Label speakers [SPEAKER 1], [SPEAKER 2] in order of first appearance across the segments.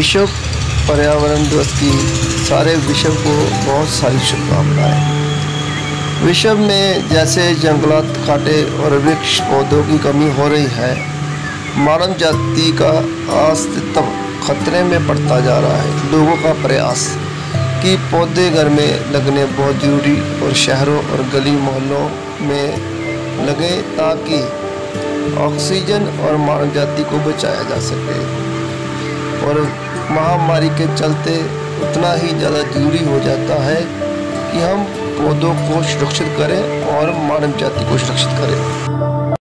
[SPEAKER 1] विश्व पर्यावरण दिवस की सारे विश्व को बहुत सारी शुभकामनाएं। विश्व में जैसे जंगलात काटे और वृक्ष पौधों की कमी हो रही है, मानव जाति का अस्तित्व खतरे में पड़ता जा रहा है। लोगों का प्रयास कि पौधे घर में लगने बहुत ज़रूरी और शहरों और गली मोहल्लों में लगे ताकि ऑक्सीजन और मानव जाति को बचाया जा सके। और महामारी के चलते उतना ही ज़्यादा ज़रूरी हो जाता है कि हम पौधों को सुरक्षित करें और मानव जाति को सुरक्षित करें।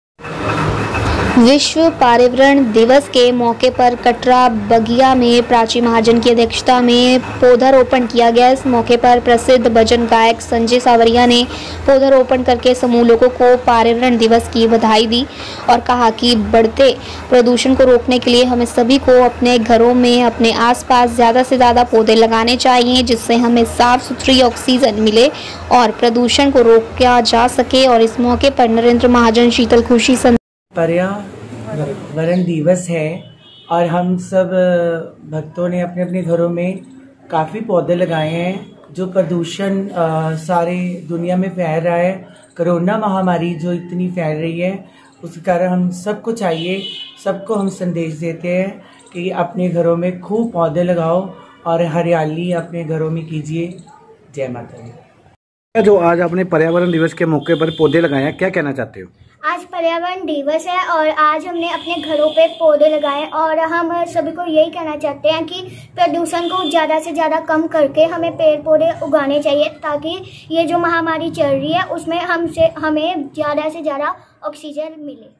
[SPEAKER 2] विश्व पर्यावरण दिवस के मौके पर कटरा बगिया में प्राची महाजन की अध्यक्षता में पौधारोपण किया गया। इस मौके पर प्रसिद्ध भजन गायक संजय सावरिया ने पौधारोपण करके समूह लोगों को पर्यावरण दिवस की बधाई दी और कहा कि बढ़ते प्रदूषण को रोकने के लिए हमें सभी को अपने घरों में अपने आसपास ज़्यादा से ज़्यादा पौधे लगाने चाहिए, जिससे हमें साफ सुथरी ऑक्सीजन मिले और प्रदूषण को रोका जा सके। और इस मौके पर नरेंद्र महाजन, शीतल खुशी
[SPEAKER 3] पर्यावरण दिवस है और हम सब भक्तों ने अपने अपने घरों में काफ़ी पौधे लगाए हैं। जो प्रदूषण सारे दुनिया में फैल रहा है, कोरोना महामारी जो इतनी फैल रही है, उसके कारण हम सबको चाहिए, सबको हम संदेश देते हैं कि अपने घरों में खूब पौधे लगाओ और हरियाली अपने घरों में कीजिए। जय माता दी।
[SPEAKER 4] जो आज आपने पर्यावरण दिवस के मौके पर पौधे लगाए हैं, क्या कहना चाहते हो?
[SPEAKER 5] आज पर्यावरण दिवस है और आज हमने अपने घरों पे पौधे लगाए और हम सभी को यही कहना चाहते हैं कि प्रदूषण को ज़्यादा से ज़्यादा कम करके हमें पेड़ पौधे उगाने चाहिए, ताकि ये जो महामारी चल रही है उसमें हमें ज़्यादा से ज़्यादा ऑक्सीजन मिले।